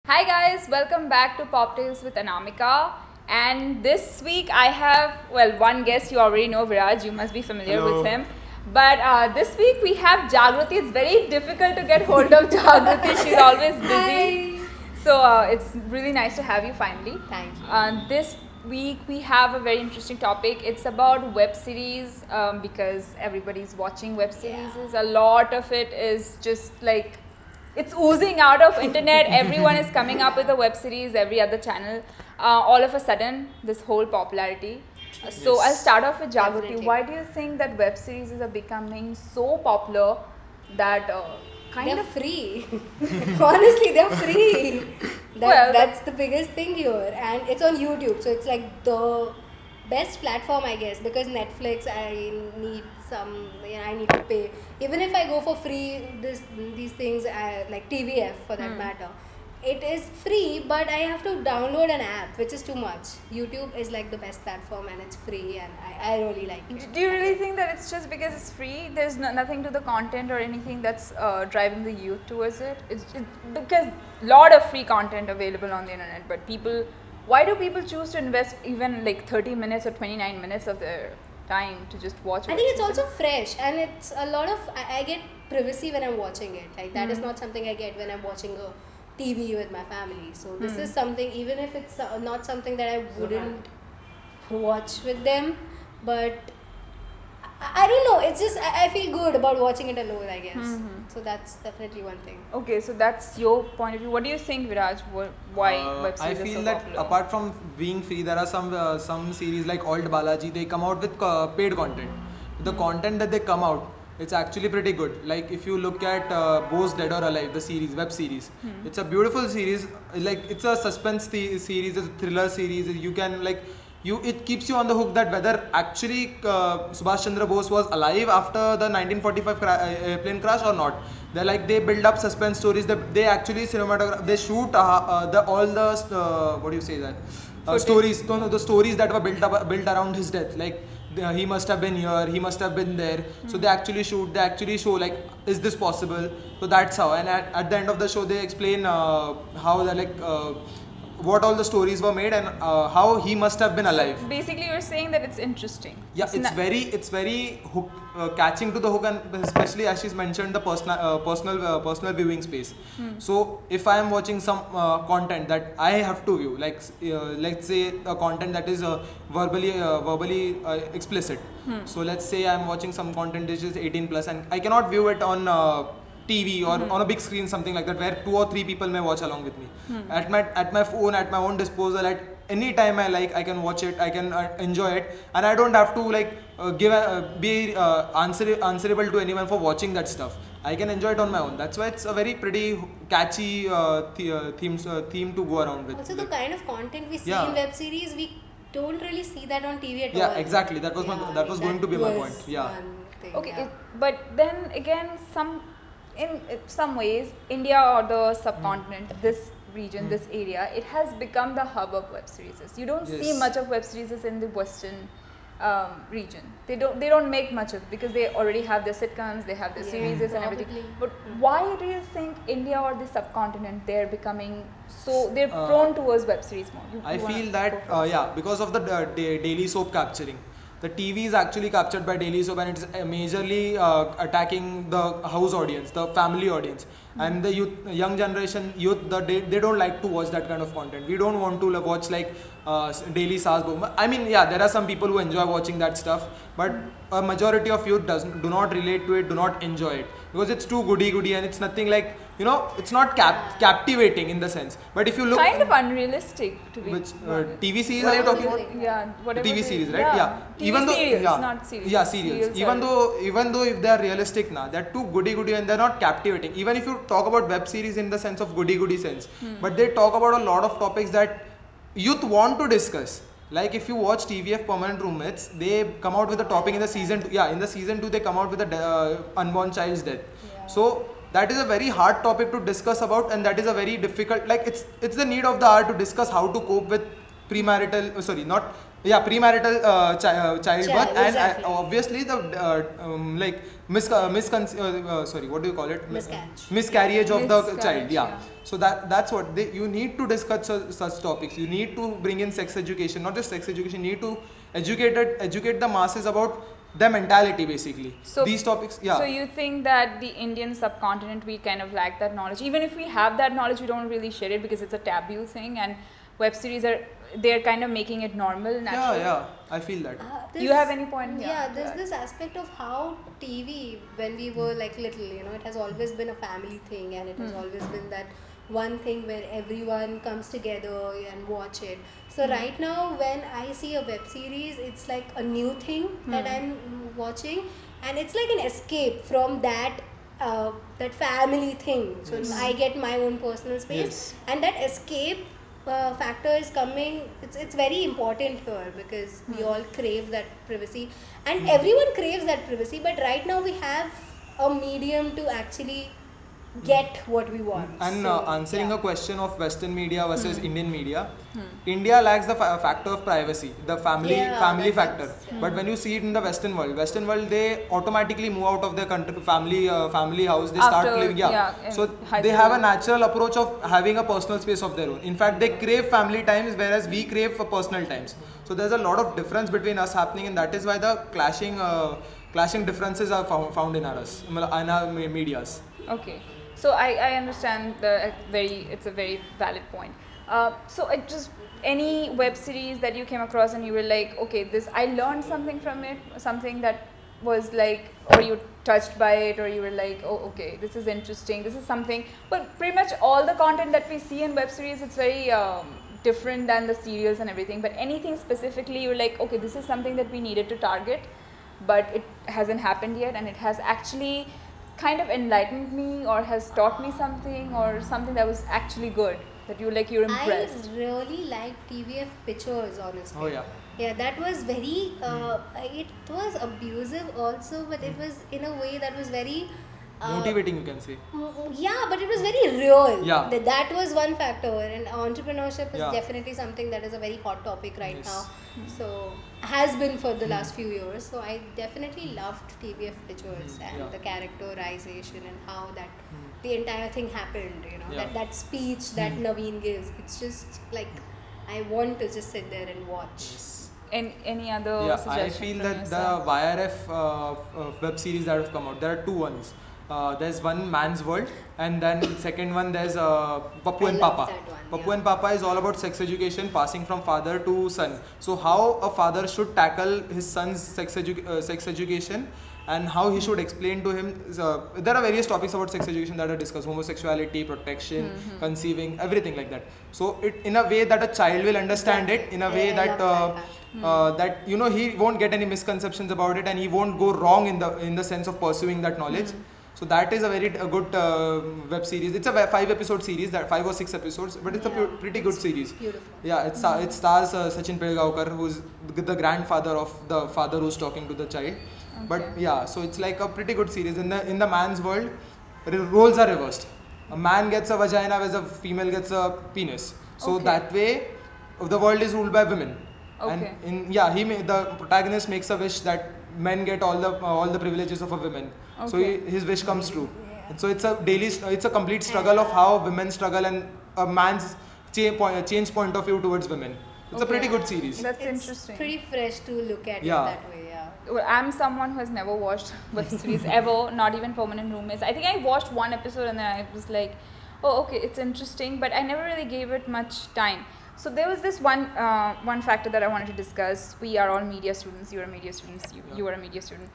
Hi guys, welcome back to Pop Tales with Anamika. And this week I have, one guest you already know, Viraj, you must be familiar with Hello. him. But this week we have Jagruti. It's very difficult to get hold of Jagruti, she's always busy. Hi. So it's really nice to have you finally. Thank you. This week we have a very interesting topic. It's about web series because everybody's watching web series. Yeah. A lot of it is just like it's oozing out of internet. Everyone is coming up with a web series, every other channel. All of a sudden, this whole popularity. So I'll Yes. start off with Jagruti. Definitely. Why do you think that web series are becoming so popular that kind They're of free. Honestly, they're free. well, That's the biggest thing here. And it's on YouTube. So it's like the best platform, I guess, because Netflix, I need to pay. Even if I go for free, these things, like TVF for that matter, it is free, but I have to download an app, which is too much. YouTube is like the best platform and it's free, and I really like it. do you really think that it's just because it's free? There's nothing to the content or anything that's driving the youth towards it. It's because lot of free content available on the internet, but people, why do people choose to invest even like 30 minutes or 29 minutes of their time to just watch a I web think it's series? also fresh, and it's a lot of. I get privacy when I'm watching it. Like that is not something I get when I'm watching a TV with my family. So this is something, even if it's not something that I wouldn't watch with them, but I don't know. It's just I feel good about watching it alone, I guess. So that's definitely one thing. Okay, so that's your point of view. What do you think, Viraj? Why web I series are feel so that popular? apart from being free, there are some series like Old Balaji. They come out with paid content. The content that they come out, it's actually pretty good. Like if you look at Bo's Dead or Alive, the series, web series, it's a beautiful series. Like it's a suspense series, it's a thriller series. You can like it keeps you on the hook that whether actually Subhash Chandra Bose was alive after the 1945 airplane crash or not. They build up suspense stories. They actually cinematograph. They shoot the all the what do you say that Footage. stories. No, no, the stories that were built around his death. Like he must have been here. He must have been there. So they actually shoot. They actually show like is this possible? So that's how. And at the end of the show, they explain how the what all the stories were made and how he must have been So alive. basically, you're saying that it's interesting. Yeah, it's very hook, catching to the hook, and especially as she's mentioned the personal viewing space. So if I am watching some content that I have to view, like let's say a content that is verbally explicit. So let's say I'm watching some content which is 18 plus and I cannot view it on TV or on a big screen, something like that, where two or three people may watch along with me. At my phone, at my own disposal, at any time I like, I can watch it, I can enjoy it, and I don't have to be answerable to anyone for watching that stuff. I can enjoy it on my own. That's why it's a very pretty catchy theme to go around with. Also, the kind of content we see Yeah. in web series, we don't really see that on TV at all. Yeah, exactly. That was Yeah, that was going to be my point. was Yeah. one thing. Okay, Yeah. but then again, in some ways, India or the subcontinent, this region, this area, it has become the hub of web series. You don't see Yes. much of web series in the Western region. They don't make much of it because they already have their sitcoms, they have their Yeah, series and everything. probably. But why do you think India or the subcontinent they're becoming so they're prone towards web series more? I You wanna feel go that first? yeah, because of the daily soap capturing, the TV is actually captured by daily soap, and it's majorly attacking the house audience, the family audience, and the young generation youth. They don't like to watch that kind of content. We don't want to watch like daily SARS boom. I mean, yeah, there are some people who enjoy watching that stuff, but a majority of youth do not relate to it, do not enjoy it because it's too goody goody and it's nothing like it's not captivating in the sense. But if you look Kind of unrealistic to be which honest. TV series are you Whatever talking about? Confusing, yeah, yeah. The whatever TV they, series, right? yeah, Yeah. TV serials, not series. Yeah, serials. Serials Even though if they are realistic now, they're too goody goody and they're not captivating. Even if you talk about web series in the sense of goody goody sense, but they talk about a lot of topics that youth want to discuss. Like if you watch TVF Permanent Roommates, they come out with a topic in the season. Yeah, in the season 2 they come out with a unborn child's death. Yeah. So that is a very hard topic to discuss about, and that is a very difficult. Like it's the need of the hour to discuss how to cope with premarital. Sorry, not premarital childbirth, Child, and exactly. obviously the like sorry, what do you call it? Miscarriage. Miscarriage of the child. Miscarriage, Yeah. yeah. So that's what you need to discuss such topics. You need to bring in sex education, not just sex education. You need to educate the masses about their mentality, basically. So, These topics, yeah. so you think that the Indian subcontinent, we kind of lack that knowledge. Even if we have that knowledge, we don't really share it because it's a taboo thing, and web series they're kind of making it normal, natural. Yeah, I feel that. You have any point? Yeah, to there's add? this aspect of how TV, when we were like little, it has always been a family thing, and it has always been that one thing where everyone comes together and watch it. So right now, when I see a web series, it's like a new thing that I'm watching, and it's like an escape from that family thing. So Yes. I get my own personal space, Yes. and that escape factor is coming. It's very important here because we all crave that privacy, and everyone craves that privacy. But right now we have a medium to actually get what we want. And So answering yeah. a question of Western media versus Indian media, India lacks the factor of privacy, the Yeah, family factor. that's yeah. But when you see it in the Western world, they automatically move out of their country, family house. They After, start living, So high they have a school. natural approach of having a personal space of their own. In fact, they crave family times, whereas we crave for personal times. So there's a lot of difference between us happening, and that is why the clashing differences are found in our medias. Okay, so I understand it's a very valid point. So it just any web series that you came across and you were like, okay, this I learned something from it, something that was like, or you touched by it, or you were like, oh, okay, this is interesting, this is something. But pretty much all the content that we see in web series, it's very different than the serials and everything. But anything specifically, you're like, okay, this is something that we needed to target, but it hasn't happened yet, and it has actually kind of enlightened me or has taught me something or something that was actually good that you're I impressed. really like TVF pictures, honestly. Oh yeah. Yeah, that was very. It was abusive also, but it was in a way that was very. Motivating, you can say. Yeah, but it was very real. Yeah. That was one factor, and entrepreneurship is Yeah. definitely something that is a very hot topic right Yes. now. So has been for the last few years. So I definitely loved TVF pictures and Yeah. the characterization and how that the entire thing happened. Yeah. That speech that Naveen gives. It's just like I want to just sit there and watch. Yes. And any other Yeah, I suggestion feel from your that the side? YRF web series that have come out, there are two ones. There's one Man's World, and then second one there's Papu I and love Papa. that one, Papu yeah. and Papa is all about sex education, passing from father to son. So how a father should tackle his son's sex education, and how he should explain to him. There are various topics about sex education that are discussed: homosexuality, protection, conceiving, everything like that. So it in a way that a child will understand it, in a way I that love that fact. that he won't get any misconceptions about it, and he won't go wrong in the sense of pursuing that knowledge. So that is a good web series. It's a 5 episode series, that 5 or 6 episodes, but it's a Yeah, pretty good it's series. beautiful. Yeah, it stars Sachin Pilgaonkar, who's the grandfather of the father who's talking to the child. But Okay. yeah, so it's like a pretty good series. In the man's world, roles are reversed. A man gets a vagina, whereas a female gets a penis. So Okay. that way, the world is ruled by women. And Okay. the protagonist makes a wish that men get all the privileges of a woman. So Okay. his wish comes true. Yeah. And so it's a complete struggle of how women struggle, and a man's change point of view towards women. It's a pretty Okay. good series. That's It's interesting. pretty fresh to look at it Yeah. that way, yeah. Well, I'm someone who has never watched web series ever, not even Permanent Roommates. I think I watched one episode and then I was like, oh, okay, it's interesting, but I never really gave it much time. So there was this one factor that I wanted to discuss. We are all media students. You are a media student. You are a media student.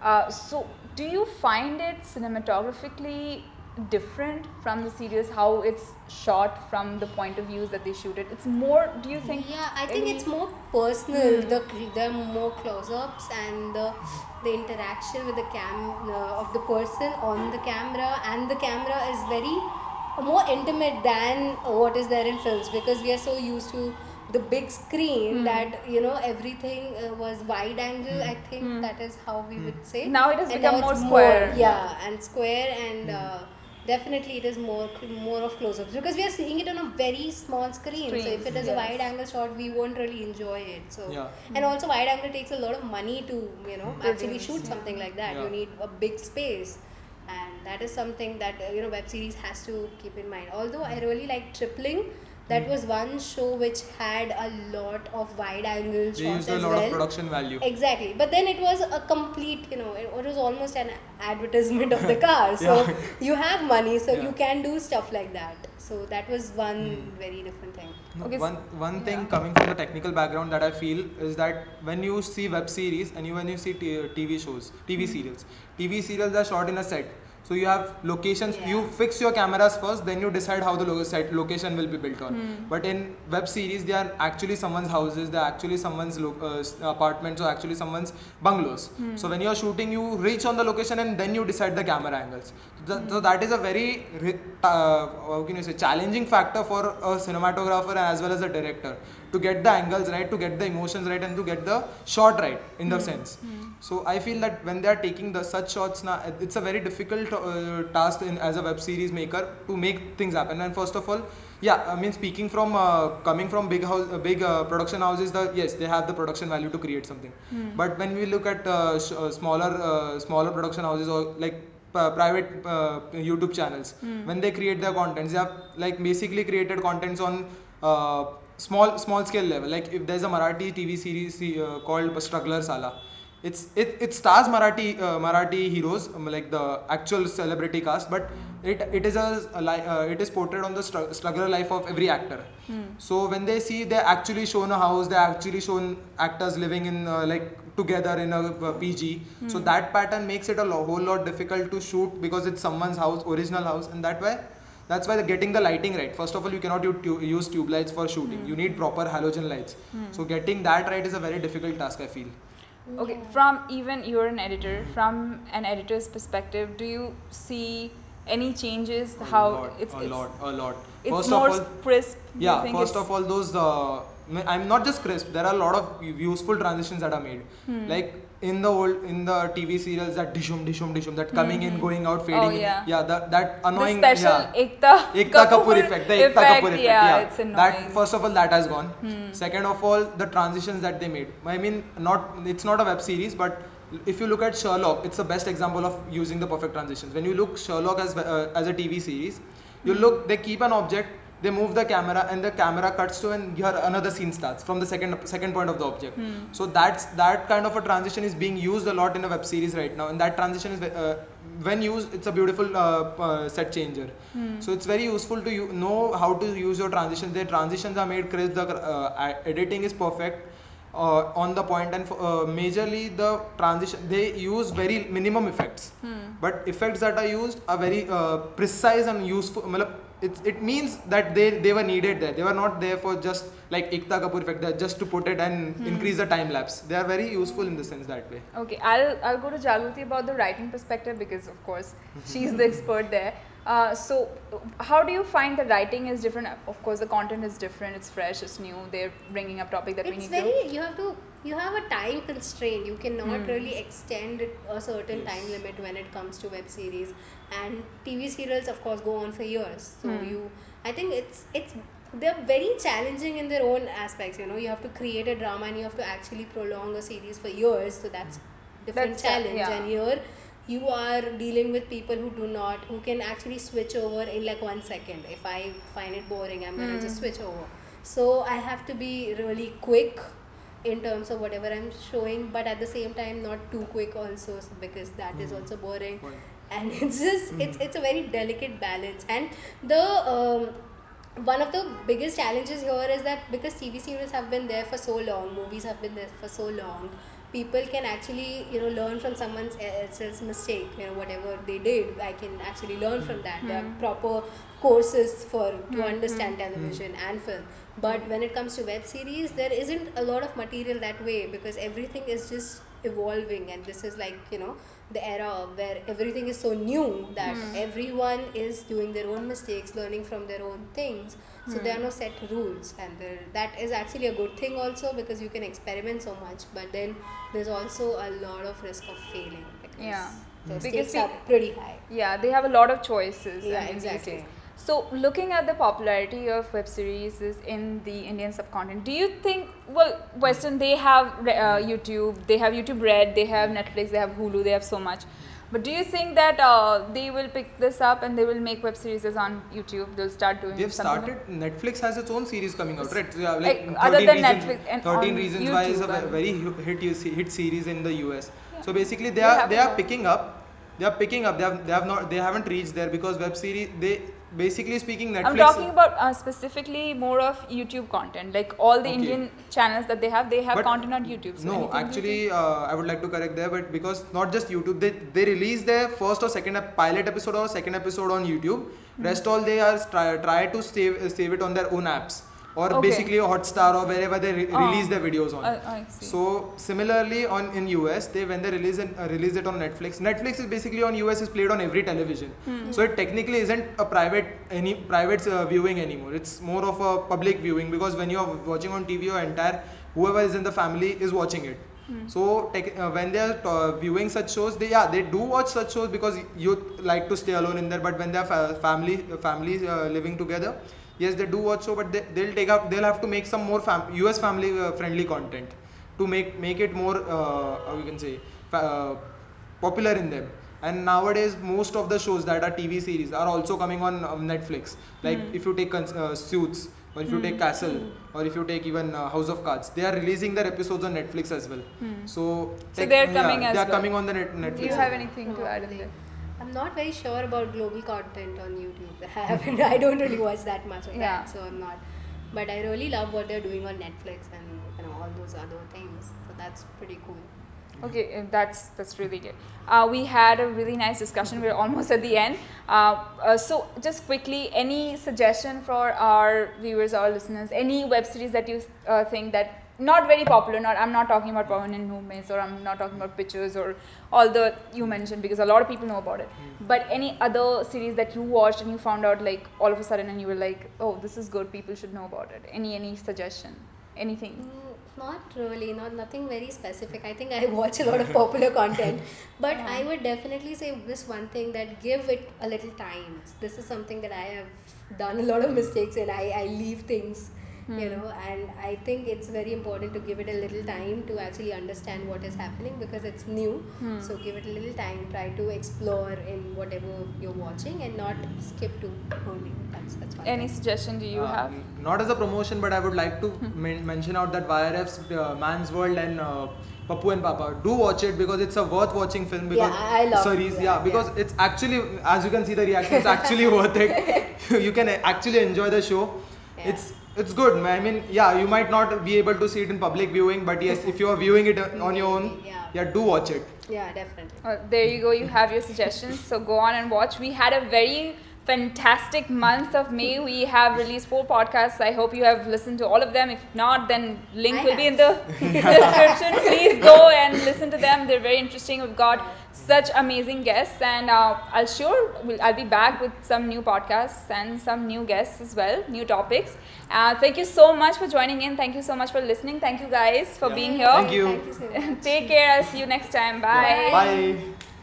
So do you find it cinematographically different from the series? How it's shot from the point of views that they shoot it? It's more. Do you think? Yeah, I think Any? it's more personal. The more close-ups and the interaction with the of the person on the camera, and the camera is very more intimate than what is there in films, because we are so used to the big screen that everything was wide angle. I think that is how we would say, Now it has and now become it's more more, square. yeah, and square, and definitely it is more of close-ups because we are seeing it on a very small screen. So if Screens, it is a yes. wide angle shot, we won't really enjoy it. So Yeah. and also wide angle takes a lot of money to actually Produce, shoot yeah. something like that. Yeah. You need a big space, and that is something that web series has to keep in mind. Although I really like Tripling. That was one show which had a lot of wide angle They shots used a as lot of well. production value. Exactly, but then it was a complete, it was almost an advertisement of the car. So Yeah. you have money, so Yeah. you can do stuff like that. So that was one very different thing. No, Okay, one thing yeah. coming from the technical background that I feel is that when you see web series and when you see TV shows, TV serials are shot in a set. So you have locations. Yeah. You fix your cameras first, then you decide how the set location will be built on. But in web series, they are actually someone's houses. They are actually someone's apartments or actually someone's bungalows. So when you are shooting, you reach on the location and then you decide the camera angles. So that is a very how can you say challenging factor for a cinematographer as well as a director to get the angles right, to get the emotions right, and to get the shot right in the sense. So I feel that when they are taking the such shots now, it's a very difficult task as a web series maker to make things happen. And first of all, yeah, I mean speaking from coming from big production houses, yes, they have the production value to create something. But when we look at smaller production houses or like private YouTube channels, when they create their contents, they have like basically created contents on small scale level. Like if there's a Marathi TV series called Struggler Sala, it stars Marathi heroes, like the actual celebrity cast, but it is it is portrayed on the struggler life of every actor. So when they see, they actually shown a house, they actually shown actors living in like together in a PG. So that pattern makes it a whole lot difficult to shoot because it's someone's house, original house, and that's why getting the lighting right. First of all, you cannot use tube lights for shooting. You need proper halogen lights. So getting that right is a very difficult task, I feel. Okay, Yeah. from even you're an editor, from an editor's perspective, do you see any changes? How A lot. it's First of more all, crisp? Do you yeah. think First it's of all, those I'm not just crisp. There are a lot of useful transitions that are made. Like in the TV serials, that dishum dishum dishum, that coming in, going out, oh fading in. yeah, Yeah, that the annoying. special Yeah, Ekta Ekta Kapoor Kapoor effect, the Ekta Kapoor effect? effect, Yeah, yeah. it's That annoying. first of all, that has gone. Second of all, the transitions that they made. I mean, it's not a web series, but if you look at Sherlock, it's the best example of using the perfect transitions. When you look Sherlock as a TV series, you look, they keep an object, they move the camera, and the camera cuts to, and here another scene starts from the second point of the object. So that kind of a transition is being used a lot in a web series right now, and that transition is when used, it's a beautiful set changer. So it's very useful to know how to use your transitions. Their transitions are made crisp, the editing is perfect on the point, and majorly the transition, they use very minimum effects, but effects that are used are very precise and useful. It means that they were needed there. They were not there for just like Ekta Kapoor effect, just to put it and increase the time lapse. They are very useful in the sense that way. Okay, I'll go to Jagruti about the writing perspective because of course she's the expert there. So how do you find the writing is different? Of course, the content is different. It's fresh. It's new. They're bringing up topic that we It's need to. very, you have a time constraint. You cannot really extend a certain time Yes. limit when it comes to web series, and TV serials of course go on for years. So I think it's they're very challenging in their own aspects. You have to create a drama and you have to actually prolong a series for years. So that's different challenge. Yeah. And here you are dealing with people who can actually switch over in like 1 second. If I find it boring, I'm gonna just switch over. So I have to be really quick in terms of whatever I'm showing, but at the same time not too quick also, because that is also boring. Point. And it's just it's a very delicate balance. And the one of the biggest challenges here is that because TV series have been there for so long, movies have been there for so long, people can actually learn from someone else's mistake. Whatever they did, I can actually learn from that. There are proper courses for to understand television and film. But when it comes to web series, there isn't a lot of material that way, because everything is just evolving, and this is like the era where everything is so new that everyone is doing their own mistakes, learning from their own things. So there are no set rules, and that is actually a good thing also, because you can experiment so much, but then there's also a lot of risk of failing, because Yeah. The Because stakes are pretty high. yeah, they have a lot of choices. Yeah, I mean, these exactly. days. So, looking at the popularity of web series in the Indian subcontinent, do you think, well, Western, they have YouTube, they have YouTube Red, they have Netflix, they have Hulu, they have so much. But do you think that they will pick this up and they will make web series on YouTube? They'll start doing They've something started. Netflix has its own series coming out, right? So, yeah, like like other 13 than reasons. Netflix and 13 on reasons why is a YouTube. very hit series in the US. Yeah. So basically, They have they a are lot. picking up. They are picking up. They have not. They haven't reached there because web series. They basically speaking Netflix. I'm talking about specifically more of YouTube content. Like all the Okay. Indian channels that they have But content on YouTube. So no, anything actually, I would like to correct there, but because not just YouTube, they release their first or second pilot episode or second episode on YouTube. Rest all they are try to save it on their own apps or Okay. basically Hotstar or wherever they release their videos on. I see. So similarly on in US, they when they release it on Netflix. Netflix is basically on US is played on every television. So it technically isn't a private viewing anymore. It's more of a public viewing because when you are watching on TV, your entire whoever is in the family is watching it. So when they are viewing such shows, they do watch such shows because you like to stay alone in there. But when they are families living together, yes, they do watch show, but they'll have to make some more US family friendly content to make it more how you can say popular in them. And nowadays most of the shows that are TV series are also coming on Netflix. Like if you take Suits, or if you take Castle, or if you take even House of Cards, they are releasing their episodes on Netflix as well. So they're coming as they are well. coming on the Netflix. Do you have anything to add in Probably. there? I'm not very sure about global content on YouTube. I don't really watch that much of Yeah. that, so I'm not. But I really love what they're doing on Netflix and all those other things. So that's pretty cool. Okay, that's really good. We had a really nice discussion. We're almost at the end. So just quickly, any suggestion for our viewers, our listeners? Any web series that you think that not very popular? Not I'm not talking about permanent movements, or I'm not talking about pictures, or all the you mentioned because a lot of people know about it. But any other series that you watched and you found out like all of a sudden and you were like, oh, this is good. People should know about it. Any suggestion? Anything? Not really, not nothing very specific. I think I watch a lot of popular content, but Uh-huh. I would definitely say this one thing, that give it a little time. This is something that I have done a lot of mistakes in. I leave things, and I think it's very important to give it a little time to actually understand what is happening because it's new. So give it a little time. Try to explore in whatever you're watching and not skip to only. That's one Any thing. suggestion do you have? Not as a promotion, but I would like to mention out that YRF's Man's World and Papu and Papa. Do watch it because it's a worth watching film. Because Yeah, I love series, that, yeah, because yeah. it's actually, as you can see the reaction, it's actually worth it. You can actually enjoy the show. Yeah. It's good. I mean, yeah, you might not be able to see it in public viewing, but yes, if you are viewing it on your own, Yeah. do watch it. Yeah, definitely. There you go. You have your suggestions. So go on and watch. We had a very fantastic month of May. We have released 4 podcasts. I hope you have listened to all of them. If not, then link I will be in have. the description. Please go and listen to them. They're very interesting. We've got such amazing guests, and I'll be back with some new podcasts and some new guests as well, new topics. Thank you so much for joining in. Thank you so much for listening. Thank you guys for being here. Thank you. Thank you so much. Take care. I'll see you next time. Bye. Bye.